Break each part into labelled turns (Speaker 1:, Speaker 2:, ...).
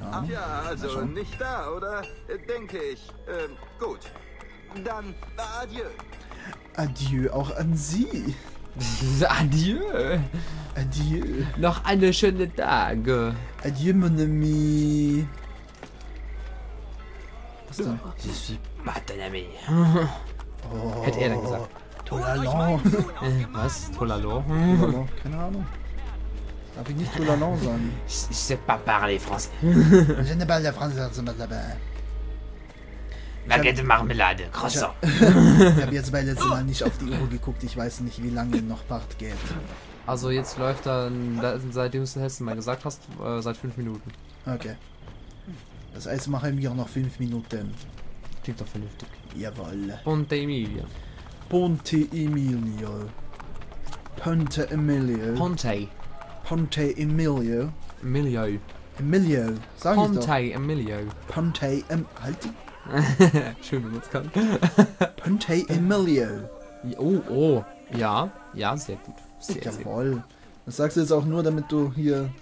Speaker 1: Ahnung.
Speaker 2: Ja, also nicht da, oder? Denke ich. Gut. Dann adieu.
Speaker 1: Adieu auch an Sie.
Speaker 3: Adieu.
Speaker 1: Adieu.
Speaker 3: Noch eine schöne Tage.
Speaker 1: Adieu, mon ami. Was denn?
Speaker 3: Je suis pas ton ami.
Speaker 1: Oh,
Speaker 3: Hätte er dann gesagt.
Speaker 1: Toulalan.
Speaker 3: Was? Tolalo?
Speaker 1: Toulalan, keine Ahnung. Darf ich nicht Toulalan sagen?
Speaker 3: Ich sais pas parler français.
Speaker 1: Je ne parle pas français, là-bas.
Speaker 3: Baguette Marmelade, Croissant.
Speaker 1: Ich habe jetzt beim letzten Mal nicht auf die Uhr geguckt. Ich weiß nicht, wie lange noch Bart geht.
Speaker 3: Also jetzt läuft dann, seitdem du es letzten Mal gesagt hast, seit 5 Minuten.
Speaker 1: Okay. Das heißt, machen wir noch 5 Minuten.
Speaker 3: Klingt doch vernünftig.
Speaker 1: Jawohl.
Speaker 3: Ponte Emilia.
Speaker 1: Ponte Emilio. Ponte Emilio.
Speaker 3: Ponte.
Speaker 1: Ponte Emilio.
Speaker 3: Emilio.
Speaker 1: Emilio. Sag ich doch.
Speaker 3: Ponte Emilio.
Speaker 1: Ponte Halt.
Speaker 3: Schön, wenn man es kann.
Speaker 1: Ponte Emilio.
Speaker 3: Oh. Ja. Ja, sehr gut. Sehr, sehr gut.
Speaker 1: Jawohl. Das sagst du jetzt auch nur, damit du hier...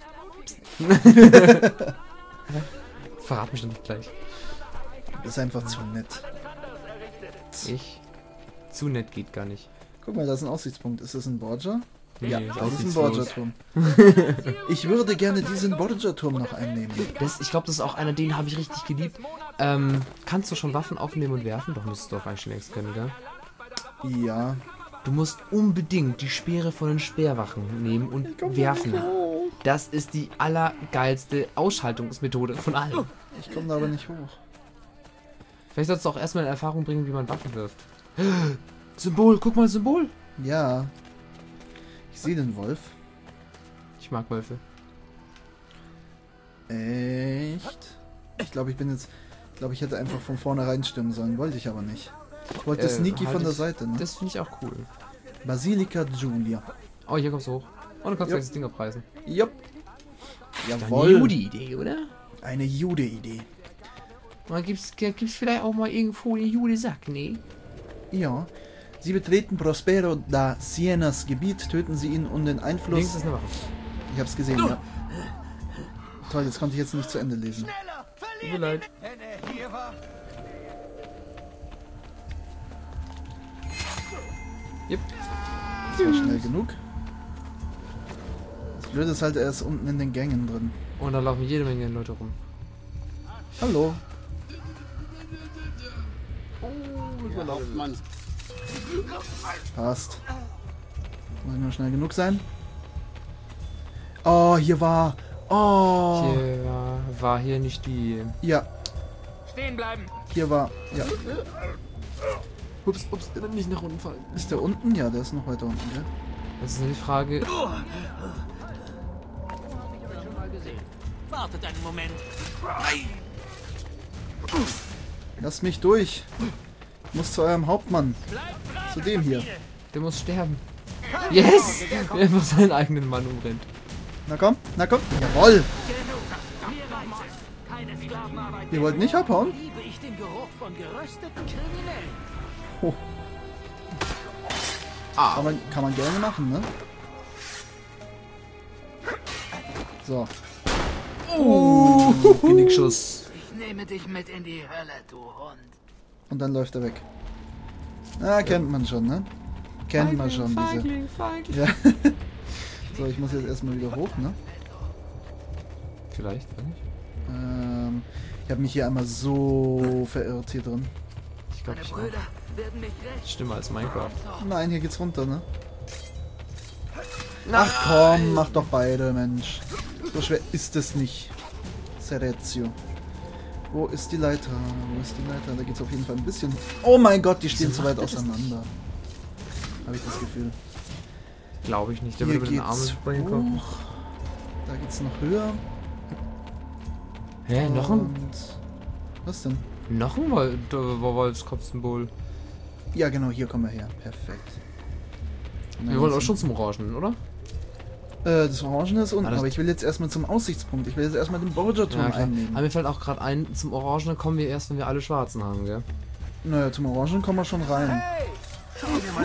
Speaker 3: Verrat mich dann nicht gleich.
Speaker 1: Du bist einfach zu nett.
Speaker 3: Ich? Zu nett geht gar nicht.
Speaker 1: Guck mal, da ist ein Aussichtspunkt. Ist das ein Borgia?
Speaker 3: Nee,
Speaker 1: Ja,
Speaker 3: ist
Speaker 1: das ist ein
Speaker 3: aussichtslos.
Speaker 1: Borgia-Turm. Ich würde gerne diesen Borgia-Turm noch einnehmen.
Speaker 3: Ich glaube, das ist auch einer, den habe ich richtig geliebt. Kannst du schon Waffen aufnehmen und werfen? Doch, müsstest du auch eigentlich schon längst können, gell?
Speaker 1: Ja.
Speaker 3: Du musst unbedingt die Speere von den Speerwachen nehmen und werfen. Das ist die allergeilste Ausschaltungsmethode von allen.
Speaker 1: Ich komme da aber nicht hoch.
Speaker 3: Vielleicht solltest du auch erstmal in Erfahrung bringen, wie man Waffen wirft. Symbol, guck mal, Symbol.
Speaker 1: Ja. Ich sehe den Wolf.
Speaker 3: Ich mag Wölfe.
Speaker 1: Echt? Ich glaube, ich hätte einfach von vornherein stimmen sollen. Wollte ich aber nicht. Ich wollte sneaky
Speaker 3: halt
Speaker 1: von der
Speaker 3: ich-
Speaker 1: Seite, ne?
Speaker 3: Das finde ich auch cool.
Speaker 1: Basilica Giulia.
Speaker 3: Oh, hier kommst du hoch. Und du kannst
Speaker 1: Jupp.
Speaker 3: gleich das Ding abreißen.
Speaker 1: Jupp.
Speaker 3: Eine
Speaker 1: Jawohl.
Speaker 3: Jude-Idee, oder?
Speaker 1: Eine Jude-Idee.
Speaker 3: Oder gibt's vielleicht auch mal irgendwo den Jude-Sack, ne?
Speaker 1: Ja. Sie betreten Prospero da Sienas Gebiet, töten sie ihn und den Einfluss...
Speaker 3: Links ist eine Waffe.
Speaker 1: Ich hab's gesehen, ja. Toll, das konnte ich jetzt nicht zu Ende lesen.
Speaker 3: Tut mir leid. Yep.
Speaker 1: Das war schnell genug. Das Blöde ist halt, er ist unten in den Gängen drin.
Speaker 3: Und da laufen jede Menge Leute rum.
Speaker 1: Hallo.
Speaker 4: Überlauft man.
Speaker 1: Passt. Muss nur schnell genug sein. Oh, hier war... Oh.
Speaker 3: Hier war hier nicht die...
Speaker 1: Ja,
Speaker 4: Stehen bleiben.
Speaker 1: hier war... Ja.
Speaker 3: Ups, nicht nach unten fallen.
Speaker 1: Ist der unten? Ja, der ist noch weiter unten, gell?
Speaker 3: Das ist nur die Frage...
Speaker 4: Wartet einen Moment.
Speaker 1: Lasst mich durch. Ich muss zu eurem Hauptmann. Zu dem hier.
Speaker 3: Der muss sterben. Yes! Der einfach seinen eigenen Mann umrennt.
Speaker 1: Na komm, na komm. Jawohl.
Speaker 4: Keine Sklavenarbeit.
Speaker 1: Ihr wollt nicht abhauen?
Speaker 4: Liebe ich den Geruch von gerösteten Kriminellen.
Speaker 1: Oh,
Speaker 3: Ah.
Speaker 1: kann man gerne machen, ne? So.
Speaker 3: Genickschuss.
Speaker 4: Ich nehme dich mit in die Hölle, du Hund.
Speaker 1: Und dann läuft er weg. Na, kennt man schon, ne? Kennt man schon, diese...
Speaker 3: Feigling.
Speaker 1: Ja. So, ich muss jetzt erstmal wieder hoch, ne?
Speaker 3: Vielleicht, weiß nicht.
Speaker 1: Ich habe mich hier einmal so verirrt hier drin.
Speaker 3: Ich glaube,
Speaker 4: Meine
Speaker 3: ich
Speaker 4: Brüder werden mich recht.
Speaker 3: Stimme als Minecraft.
Speaker 1: Nein, hier geht's runter, ne? Ach komm, mach doch beide, Mensch. So schwer ist es nicht. Serezio. Wo ist die Leiter? Wo ist die Leiter? Da geht's auf jeden Fall ein bisschen... Oh mein Gott, die stehen zu weit auseinander. Habe ich das Gefühl.
Speaker 3: Glaube ich nicht. Der
Speaker 1: Hier
Speaker 3: würde mit den Armen
Speaker 1: geht's
Speaker 3: springen kommen.
Speaker 1: hoch. Da geht's noch höher.
Speaker 3: Hä, noch ein
Speaker 1: Was denn?
Speaker 3: Wolfskopfsymbol.
Speaker 1: Ja, genau, hier kommen wir her. Perfekt.
Speaker 3: Wir wollen auch schon zum Orangen, oder?
Speaker 1: Das Orangene ist unten,
Speaker 3: Ah, das-
Speaker 1: aber ich will jetzt erstmal zum Aussichtspunkt. Ich will jetzt erstmal den Borgia-Turm
Speaker 3: klar.
Speaker 1: einnehmen.
Speaker 3: Aber mir fällt auch gerade ein, zum Orangenen kommen wir erst, wenn wir alle Schwarzen haben, gell?
Speaker 1: Naja, zum Orangen kommen wir schon rein.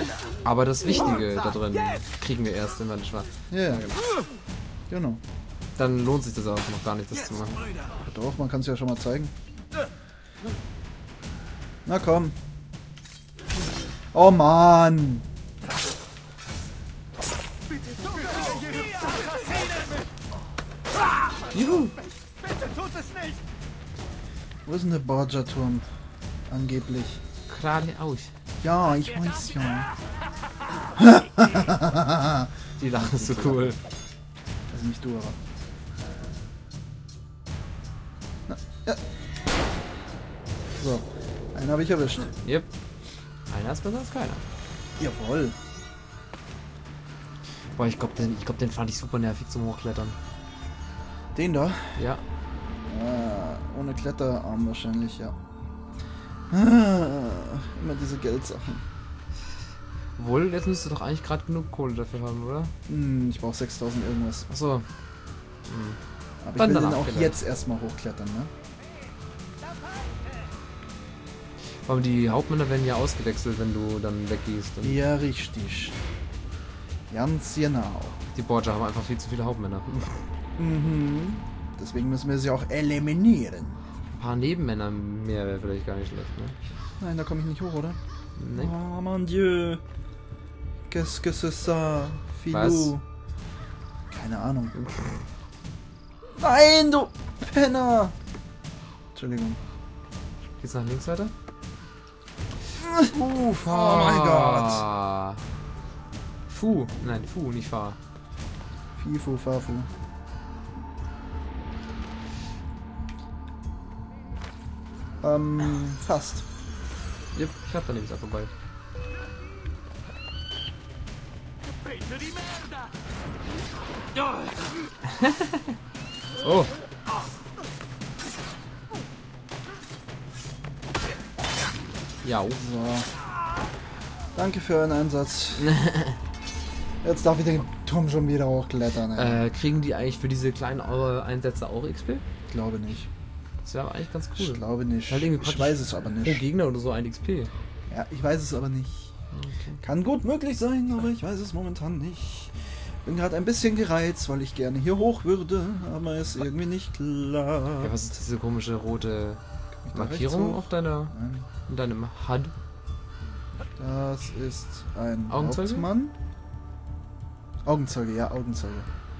Speaker 3: Aber das Wichtige da drin kriegen wir erst, wenn wir alle Schwarzen.
Speaker 1: Ja, ja. Genau.
Speaker 3: Dann lohnt sich das auch noch gar nicht, das zu machen.
Speaker 1: Doch, man kann es ja schon mal zeigen. Na komm. Oh Mann.
Speaker 3: Juhu!
Speaker 1: Wo ist denn der Borgia-Turm? Angeblich.
Speaker 3: Geradeaus.
Speaker 1: Ja, ich weiß ja.
Speaker 3: Die Lache ist so cool.
Speaker 1: Also nicht du, aber. Na, ja. So, einen habe ich erwischt.
Speaker 3: Yep. Einer ist besser als keiner.
Speaker 1: Jawohl.
Speaker 3: Boah, ich glaube, den fand ich super nervig zum Hochklettern.
Speaker 1: Den da?
Speaker 3: Ja.
Speaker 1: Ah, ohne Kletterarm wahrscheinlich, ja. Ah, immer diese Geldsachen.
Speaker 3: Wohl, jetzt müsstest du doch eigentlich gerade genug Kohle dafür haben, oder?
Speaker 1: Ich brauche 6000 irgendwas.
Speaker 3: Achso.
Speaker 1: Aber
Speaker 3: Dann
Speaker 1: ich will den
Speaker 3: danach
Speaker 1: auch
Speaker 3: vielleicht.
Speaker 1: jetzt erstmal hochklettern, ne?
Speaker 3: Aber die Hauptmänner werden ja ausgewechselt, wenn du dann weggehst. Und
Speaker 1: Ja, richtig. Ganz genau.
Speaker 3: die Borgia haben einfach viel zu viele Hauptmänner.
Speaker 1: Mhm. Deswegen müssen wir sie auch eliminieren.
Speaker 3: Ein paar Nebenmänner mehr wäre vielleicht gar nicht schlecht, ne?
Speaker 1: Nein, da komme ich nicht hoch, oder?
Speaker 3: Nee.
Speaker 1: Oh mon Dieu. Qu'est-ce que c'est ça? Filou.
Speaker 3: Was?
Speaker 1: Keine Ahnung. Nein, du Penner! Entschuldigung.
Speaker 3: Geht's nach links weiter?
Speaker 1: Oh mein Gott.
Speaker 3: Fu. Nein, Fu, nicht Fahr.
Speaker 1: Fifu, Fafu. Fast.
Speaker 3: Yep, ich hab da links vorbei. Oh. Ja.
Speaker 1: So. Danke für euren Einsatz. Jetzt darf ich den Turm schon wieder hochklettern. Ey.
Speaker 3: Kriegen die eigentlich für diese kleinen Einsätze auch XP?
Speaker 1: Ich glaube nicht.
Speaker 3: Das wäre aber eigentlich ganz
Speaker 1: Ich
Speaker 3: cool.
Speaker 1: glaube nicht.
Speaker 3: Halt irgendwie
Speaker 1: Ich
Speaker 3: praktisch
Speaker 1: weiß es aber
Speaker 3: Pro
Speaker 1: nicht.
Speaker 3: Gegner oder so ein XP.
Speaker 1: Ja, ich weiß es aber nicht.
Speaker 3: Okay.
Speaker 1: Kann gut möglich sein, aber ich weiß es momentan nicht. Bin gerade ein bisschen gereizt, weil ich gerne hier hoch würde, aber ist irgendwie nicht klar.
Speaker 3: Ja, was ist diese komische rote
Speaker 1: Kann ich da
Speaker 3: Markierung
Speaker 1: rechts hoch?
Speaker 3: auf deiner,
Speaker 1: Nein.
Speaker 3: in deinem HUD?
Speaker 1: Das ist ein
Speaker 3: Augenzeuge?
Speaker 1: Hauptmann. Augenzeuge, ja, Augenzeuge.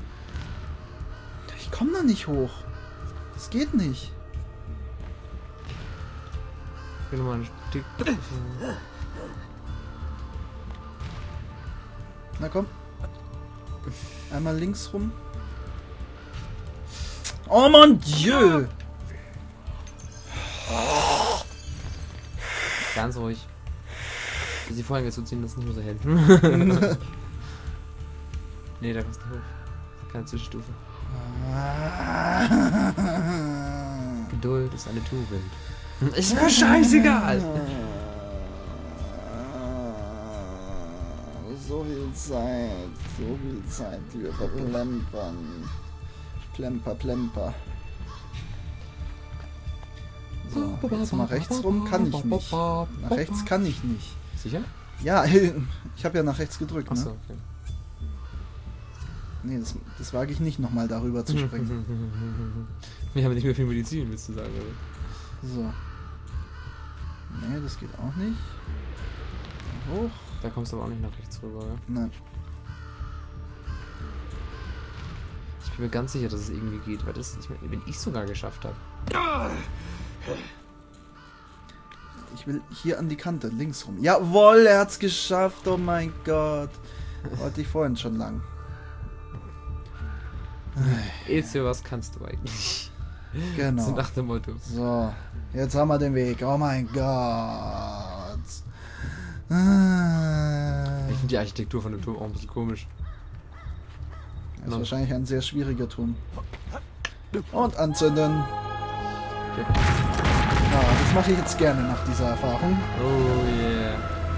Speaker 1: Ich komme da nicht hoch. Das geht nicht.
Speaker 3: Ich will nochmal einen Stick.
Speaker 1: Na komm. Einmal links rum. Oh mon Dieu!
Speaker 3: Ganz ruhig. Die Vorhänge zuziehen, das ist nicht mehr so hell. Nee, da kannst du hoch. Keine Zwischenstufe. Geduld ist eine Tugend. Ist mir scheißegal!
Speaker 1: So viel Zeit, die wir verplempern. Plemper. So, jetzt mal rechts rum kann ich nicht. Nach rechts kann ich nicht.
Speaker 3: Sicher?
Speaker 1: Ja, ich habe ja nach rechts gedrückt,
Speaker 3: Achso,
Speaker 1: ne?
Speaker 3: okay.
Speaker 1: Nee, das wage ich nicht nochmal darüber zu springen.
Speaker 3: Wir haben nicht mehr viel Medizin, willst du sagen, oder?
Speaker 1: So. Nee, das geht auch nicht. Hoch.
Speaker 3: Da kommst du aber auch nicht nach rechts rüber, ja?
Speaker 1: Nein.
Speaker 3: Ich bin mir ganz sicher, dass es irgendwie geht, weil das, wenn ich sogar geschafft habe.
Speaker 1: Ich will hier an die Kante, links rum. Jawohl, er hat's geschafft, oh mein Gott. Wollte ich vorhin schon lang.
Speaker 3: Ezio, was kannst du eigentlich?
Speaker 1: Genau.
Speaker 3: So nach dem Motto.
Speaker 1: So, jetzt haben wir den Weg. Oh mein Gott.
Speaker 3: Ich finde die Architektur von dem Turm auch ein bisschen komisch.
Speaker 1: Das ist wahrscheinlich ein sehr schwieriger Turm. Und anzünden.
Speaker 3: Okay.
Speaker 1: Ja, das mache ich jetzt gerne nach dieser Erfahrung.
Speaker 3: Oh yeah.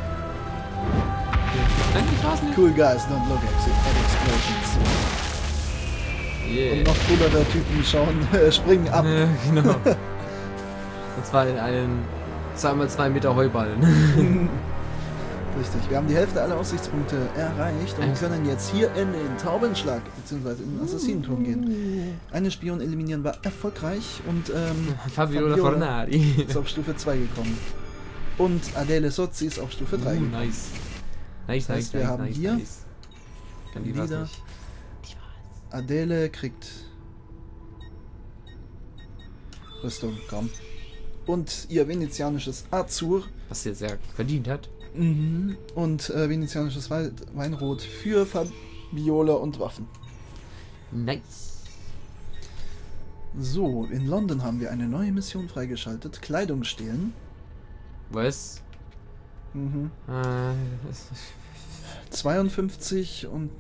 Speaker 3: Danke, ich war's nicht.
Speaker 1: Cool guys, don't look at explosions.
Speaker 3: Yeah.
Speaker 1: Und noch coolere Typen springen ab.
Speaker 3: Ja, genau. Und zwar in einen 2x2 Meter Heuballen.
Speaker 1: Richtig, wir haben die Hälfte aller Aussichtspunkte erreicht und können jetzt hier in den Taubenschlag bzw. in den Assassinenturm gehen. Eine Spion eliminieren war erfolgreich und
Speaker 3: Fabiola Fornari.
Speaker 1: ist auf Stufe 2 gekommen. Und Adele Sozzi ist auf Stufe 3 gekommen.
Speaker 3: Nice. Nice,
Speaker 1: Das heißt, wir haben hier
Speaker 3: Kann die was
Speaker 1: wieder
Speaker 3: nicht.
Speaker 1: Adele kriegt Rüstung, komm. Und ihr venezianisches Azur
Speaker 3: Was sie jetzt sehr verdient hat.
Speaker 1: und venezianisches Weinrot für Fabiola und Waffen.
Speaker 3: Nice.
Speaker 1: So, in London haben wir eine neue Mission freigeschaltet. Kleidung stehlen.
Speaker 3: Was?
Speaker 1: Mhm. 52 und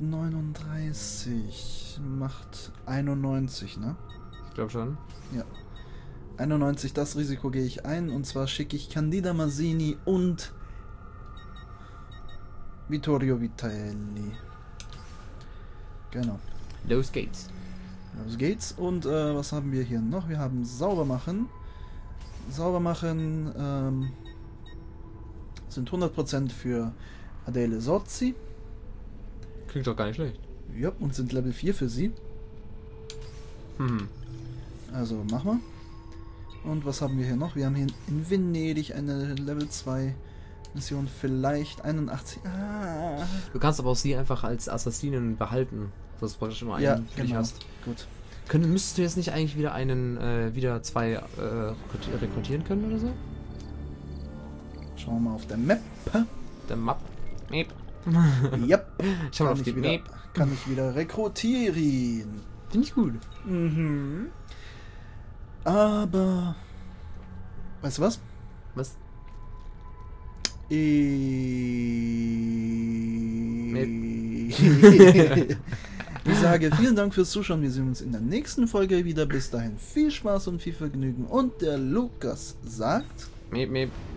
Speaker 1: 39 macht 91, ne?
Speaker 3: Ich glaube schon.
Speaker 1: Ja. 91, das Risiko gehe ich ein. Und zwar schicke ich Candida Masini und Vittorio Vitelli. Genau.
Speaker 3: Los geht's.
Speaker 1: Los geht's. Und was haben wir hier noch? Wir haben Saubermachen. Saubermachen sind 100% für Adele Sozzi.
Speaker 3: Klingt doch gar nicht schlecht.
Speaker 1: Ja, und sind Level 4 für sie. Also machen wir. Und was haben wir hier noch? Wir haben hier in Venedig eine Level 2 Mission, vielleicht 81.
Speaker 3: Du kannst aber auch sie einfach als Assassinen behalten. Das ist praktisch immer einen
Speaker 1: Ja,
Speaker 3: für dich
Speaker 1: genau.
Speaker 3: hast.
Speaker 1: Gut.
Speaker 3: Müsstest du jetzt nicht eigentlich wieder wieder zwei rekrutieren können oder so?
Speaker 1: Schauen wir mal auf der Map.
Speaker 3: Der Map. Meep.
Speaker 1: Yep.
Speaker 3: Schau mal auf die Map.
Speaker 1: Kann ich wieder rekrutieren.
Speaker 3: Finde ich gut.
Speaker 1: Mhm. Aber weißt du was?
Speaker 3: Was?
Speaker 1: Ich sage vielen Dank fürs Zuschauen. Wir sehen uns in der nächsten Folge wieder. Bis dahin viel Spaß und viel Vergnügen. Und der Lukas sagt...
Speaker 3: Meep, meep.